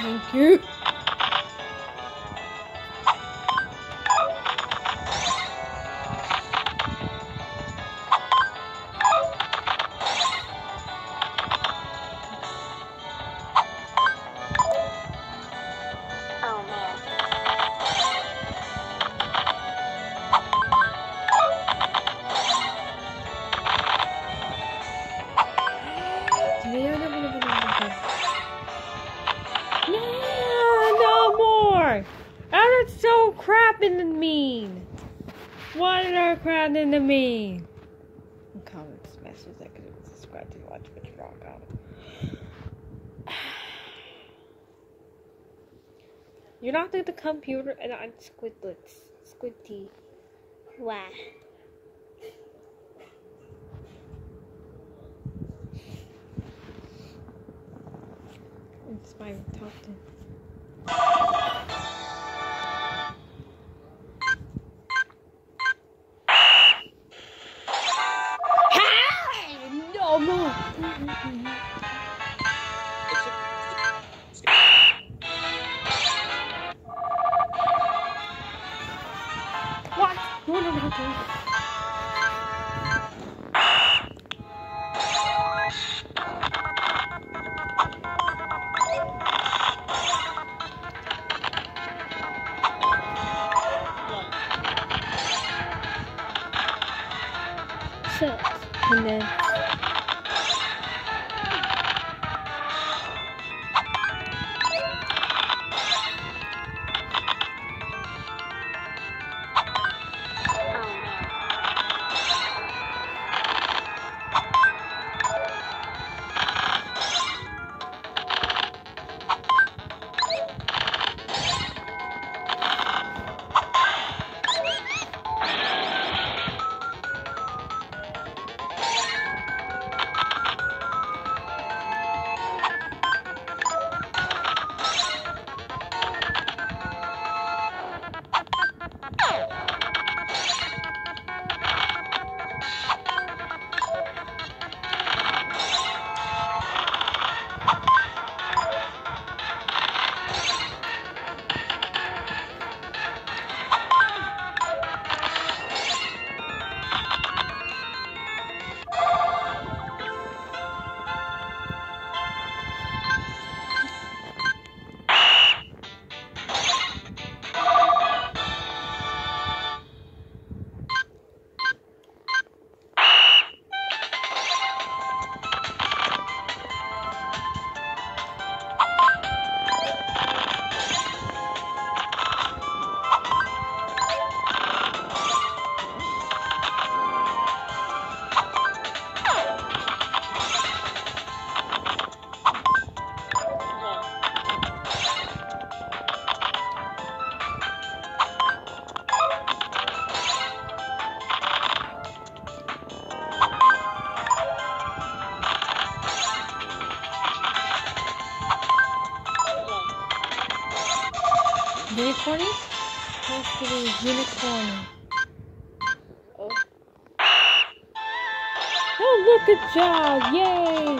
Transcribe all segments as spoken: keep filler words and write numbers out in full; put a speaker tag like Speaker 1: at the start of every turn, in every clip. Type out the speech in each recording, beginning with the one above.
Speaker 1: Thank you. That's so crapping to mean. What are crapping to mean? Comments, messages, I could subscribe to watch Witch Rock out. You're not through the computer and I'm squidlets. Squidty.
Speaker 2: Why?
Speaker 1: It's my top ten. No more. What? No, no, no, no.
Speaker 2: So, and then
Speaker 1: Unicorn? Has to be unicorn. Oh. Oh, look at job! Yay!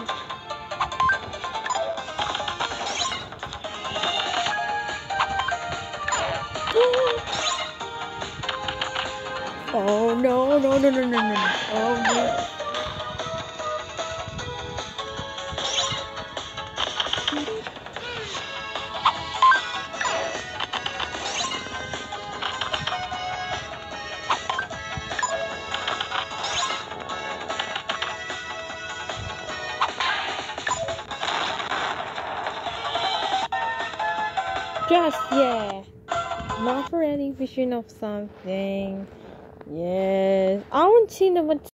Speaker 1: Oh no, no, no, no, no, no, no. Oh no. Just, yeah. Not for any vision of something. Yes. I want to see the